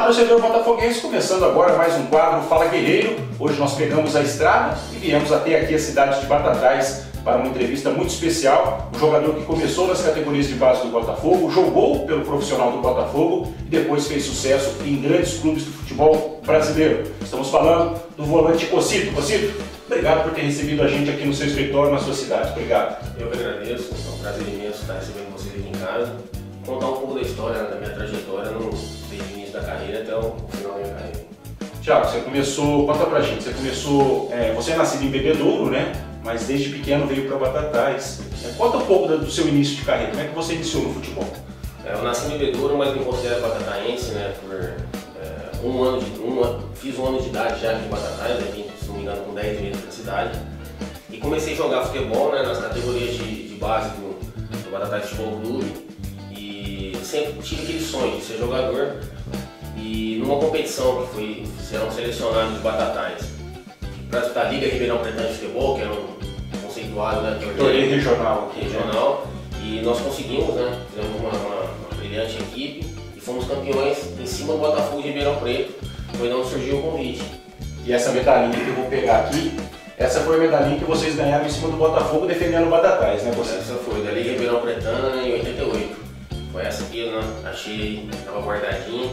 torcedor botafoguense, começando agora mais um quadro Fala Guerreiro. Hoje nós pegamos a estrada e viemos até aqui a cidade de Batatais para uma entrevista muito especial. Um jogador que começou nas categorias de base do Botafogo, jogou pelo profissional do Botafogo e depois fez sucesso em grandes clubes do futebol brasileiro. Estamos falando do volante Cocito. Cocito, obrigado por ter recebido a gente aqui no seu escritório, na sua cidade. Obrigado. Eu que agradeço, é um prazer imenso estar recebendo vocês aqui em casa. Contar um pouco da história, da minha trajetória desde o início da carreira até o final da minha carreira. Tiago, você começou, conta pra gente, você é nascido em Bebedouro, né? Mas desde pequeno veio para Batatais. Conta um pouco do seu início de carreira, como é que você iniciou no futebol? Eu nasci em Bebedouro, mas me considero batataense, né? Fiz um ano de idade já aqui em Batatais, aqui, se não me engano, com 10 meses da cidade. E comecei a jogar futebol, né, nas categorias de base do Batatais Futebol Clube. E sempre tive aquele sonho de ser jogador. E numa competição que serão selecionados de Batatais para disputar a Liga Ribeirão Preto de Futebol, que era um conceituado, né, torneio regional. E nós conseguimos, né, fizemos uma brilhante equipe e fomos campeões em cima do Botafogo de Ribeirão Preto, foi onde surgiu o convite. E essa medalhinha que eu vou pegar aqui, essa foi a medalhinha que vocês ganharam em cima do Botafogo defendendo o Batatais, né? Essa foi da Liga Ribeirão Pretana em 88. Foi essa que eu achei, estava guardadinha.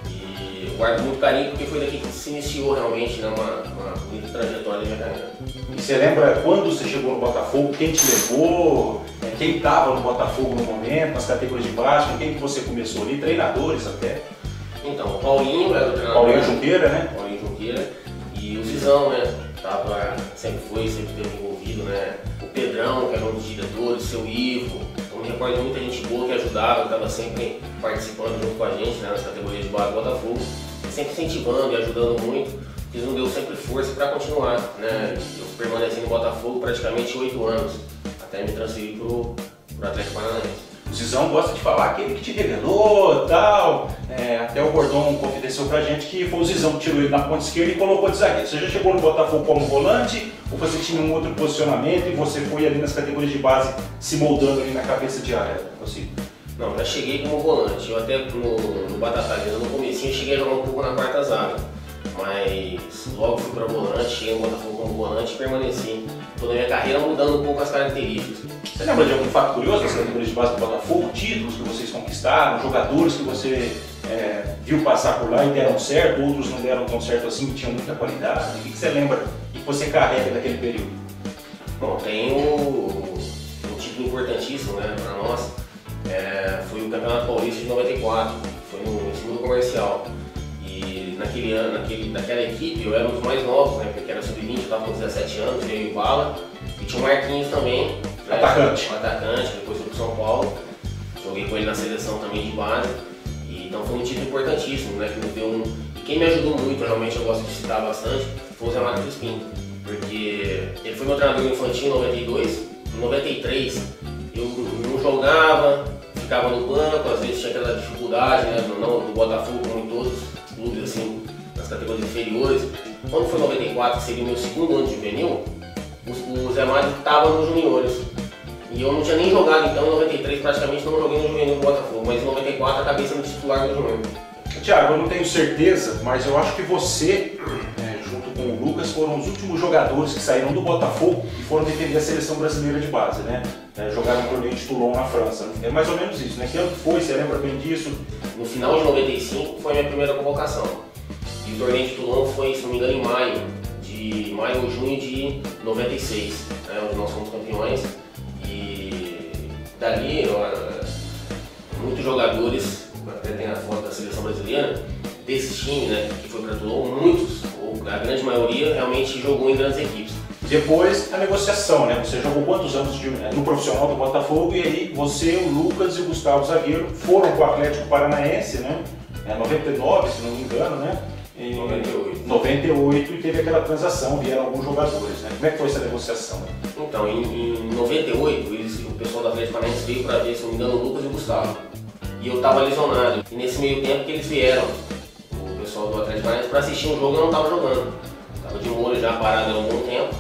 E eu guardo muito carinho porque foi daqui que se iniciou realmente, né, uma bonita trajetória da minha carreira. E você lembra quando você chegou no Botafogo, quem te levou, quem estava no Botafogo no momento, nas categorias de base, com quem que você começou ali, treinadores até? Então, o Paulinho era o treinador. Paulinho Junqueira, né? Paulinho Junqueira. E o Zizão, né? Sempre esteve envolvido, né? O Pedrão, que era um dos diretores, o seu Ivo. Eu me recordo de muita gente boa que ajudava, estava sempre participando junto com a gente, né, nas categorias de base do Botafogo, sempre incentivando e ajudando muito. Eles nos deu sempre força para continuar, né? Eu permaneci no Botafogo praticamente 8 anos, até me transferir para o Atlético Paranaense. O Zizão gosta de falar aquele que te revelou, tal. Até o Gordon confidenciou pra gente que foi o Zizão que tirou ele na ponta esquerda e colocou de zagueiro. Você já chegou no Botafogo como volante ou você tinha um outro posicionamento e você foi ali nas categorias de base se moldando ali na cabeça de área? Não, já cheguei como volante. Eu até no Batatais, no comecinho, eu cheguei a jogar um pouco na quarta zaga. Mas logo fui para volante, cheguei no Botafogo como volante e permaneci toda a minha carreira mudando um pouco as características. Você lembra de algum fato curioso das categorias de base do Botafogo? Títulos que vocês conquistaram, jogadores que você viu passar por lá e deram certo, outros não deram tão certo assim, que tinham muita qualidade? O que você lembra e que você carrega daquele período? Bom, tem um título importantíssimo, né, para nós, foi o Campeonato Paulista de 94, foi no segundo comercial. E naquele ano, naquela equipe, eu era um dos mais novos, né, porque era sub-20, eu estava com 17 anos, veio o Bala, e tinha o Marquinhos também. Atacante. Um atacante, depois foi pro São Paulo, joguei com ele na seleção também de base. E então foi um título importantíssimo, né, que me deu E quem me ajudou muito, realmente eu gosto de citar bastante, foi o Zé Mário Crispim. Porque ele foi meu treinador infantil em 92, em 93 eu não jogava, ficava no banco, às vezes tinha aquela dificuldade, né, no Botafogo, como em todos os clubes, assim, nas categorias inferiores. Quando foi em 94, que seria o meu segundo ano de juvenil, o Zé Mário estava nos juniores. E eu não tinha nem jogado, então em 93 praticamente não joguei no juvenil do Botafogo, mas em 94 acabei sendo titular do junior. Tiago, eu não tenho certeza, mas eu acho que você, junto com o Lucas, foram os últimos jogadores que saíram do Botafogo e foram defender a seleção brasileira de base, né? Jogaram no torneio de Toulon na França. É mais ou menos isso, né? Que ano foi? Você lembra bem disso? No final de 95 foi a minha primeira convocação. E o torneio de Toulon foi, se não me engano, em maio ou junho de 96, onde nós fomos campeões. E dali, muitos jogadores, até tem a foto da seleção brasileira, desse time, né, que foi para Toulon, muitos, ou a grande maioria, realmente jogou em grandes equipes. Depois a negociação, né? Você jogou quantos anos no profissional do Botafogo e aí você, o Lucas e o Gustavo Zagueiro foram para o Atlético Paranaense, né? 99, se não me engano, né? Em 98 e teve aquela transação, vieram alguns jogadores, né? Como é que foi essa negociação? Então, em 98, o pessoal do Atlético Paranaense veio para ver, se não me engano, o Lucas e o Gustavo. E eu estava lesionado. E nesse meio tempo que eles vieram, o pessoal do Atlético Paranaense, para assistir um jogo, eu não estava jogando. Estava de molho já parado há um bom tempo.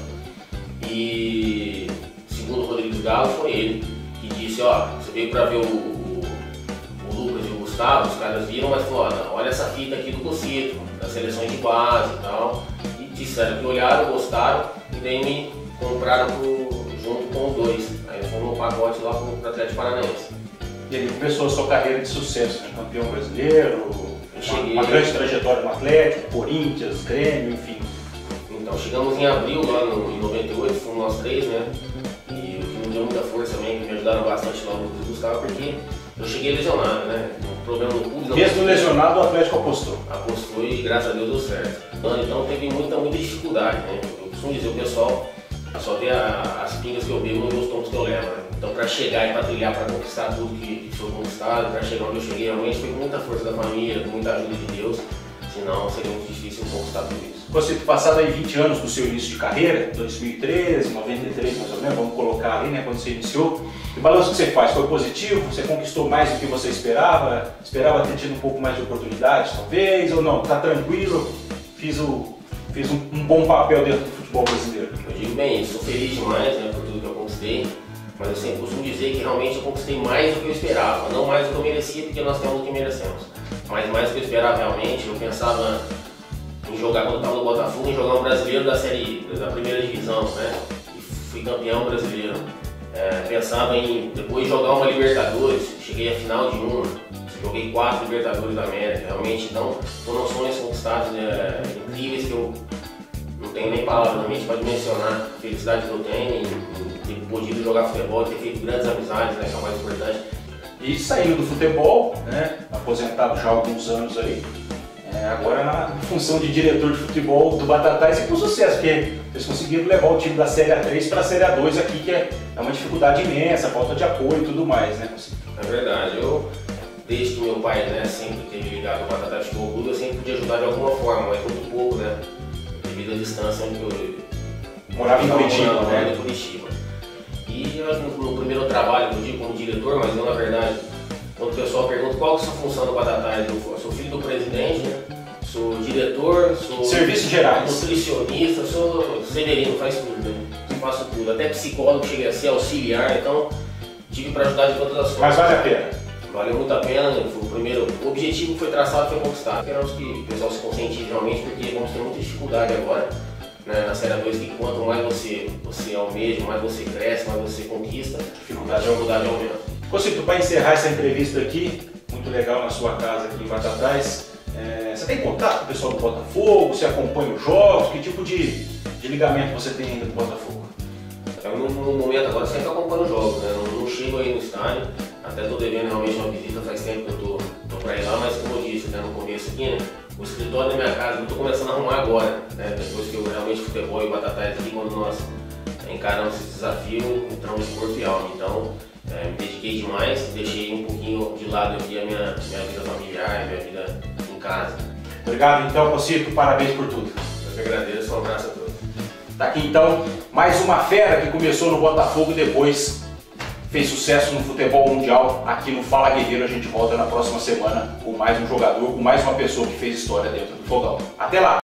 E segundo o Rodrigues Galo, foi ele que disse, ó, você veio para ver o Lucas e o Gustavo, os caras viram, mas falaram, olha essa fita aqui do Cocito, das seleções de base e tal. E disseram que olharam, gostaram e daí me compraram junto com os dois. Aí foi um pacote lá pro Atlético Paranaense. E aí começou a sua carreira de sucesso, né? Campeão brasileiro, uma grande trajetória no Atlético, Corinthians, Grêmio, enfim. Então chegamos em abril lá em 98, fomos nós três, né? E o que me deu muita força também, que me ajudaram bastante lá no Gustavo, porque eu cheguei lesionado, né? Um problema no pulso. Mesmo lesionado, o Atlético apostou. Apostou e graças a Deus deu certo. Então teve muita dificuldade, né? Eu costumo dizer, o pessoal só vê as pingas que eu bebo e os tombos que eu levo, né? Então para chegar e para trilhar, para conquistar tudo que foi conquistado, para chegar onde eu cheguei, realmente foi com muita força da família, com muita ajuda de Deus. Senão seria muito difícil conquistar tudo isso. Você passado aí 20 anos do seu início de carreira, 2013, 93 mais ou menos, vamos colocar ali, né, quando você iniciou. O balanço que você faz foi positivo? Você conquistou mais do que você esperava? Esperava ter tido um pouco mais de oportunidades, talvez? Ou não? Tá tranquilo? Fiz um bom papel dentro do futebol brasileiro. Eu digo bem, sou feliz demais, né, por tudo que eu conquistei. Mas eu sempre costumo dizer que realmente eu conquistei mais do que eu esperava. Não mais do que eu merecia, porque nós temos o que merecemos. Mas mais do que eu esperava realmente. Eu pensava em jogar, quando eu estava no Botafogo, em jogar um brasileiro da primeira divisão, né? E fui campeão brasileiro. Pensava em depois jogar uma Libertadores, cheguei à final de uma, joguei 4 Libertadores da América. Realmente, então, foram sonhos conquistados incríveis que eu não tenho nem palavras na mente para dimensionar a felicidade que eu tenho em ter podido jogar futebol, ter feito grandes amizades, né, que é o mais importante. E saiu do futebol, né, aposentado já há alguns anos aí, agora na função de diretor de futebol do Batatais e com sucesso, porque eles conseguiram levar o time da Série A3 para a Série A2 aqui, que é uma dificuldade imensa, falta de apoio e tudo mais, né? É verdade, desde que meu pai, né, sempre teve ligado ao Batatais Futebol Clube, eu sempre podia ajudar de alguma forma, mas muito pouco, né, devido à distância onde eu morava em Curitiba, né? E no primeiro trabalho que eu digo como diretor, mas eu na verdade, quando o pessoal pergunta qual é a sua função no Batatais, eu sou filho do presidente, né? Sou diretor, sou serviços gerais, nutricionista, sou severino, faz tudo, né? Eu faço tudo, até psicólogo, cheguei a ser auxiliar, então tive para ajudar de todas as formas. Mas vale a pena? Valeu muito a pena, né? O objetivo que foi traçado foi conquistado. Esperamos que o pessoal se conscientize realmente, porque vamos ter muita dificuldade agora, né, na Série A2, que quanto mais você almeja, mais você cresce, mais você conquista, a dificuldade aumenta. Cocito, para encerrar essa entrevista aqui, muito legal na sua casa aqui em Batatais, você tem contato com o pessoal do Botafogo? Você acompanha os jogos? Que tipo de ligamento você tem ainda com o Botafogo? No momento agora sempre acompanho os jogos, né? Não chego aí no estádio, até estou devendo realmente uma visita, faz tempo que eu tô para ir lá, mas como eu disse, né, no começo aqui, né, o escritório da minha casa eu estou começando a arrumar agora, né, depois que eu realmente futebol e Batatais aqui, quando nós encaramos esse desafio, entramos de corpo e alma. Então me dediquei demais, deixei um pouquinho de lado aqui a minha vida familiar, a minha vida em casa. Obrigado então, Cocito, parabéns por tudo. Eu que agradeço, um abraço a todos. Tá aqui então mais uma fera que começou no Botafogo e depois fez sucesso no futebol mundial. Aqui no Fala Guerreiro a gente volta na próxima semana com mais um jogador, com mais uma pessoa que fez história dentro do fogão. Até lá!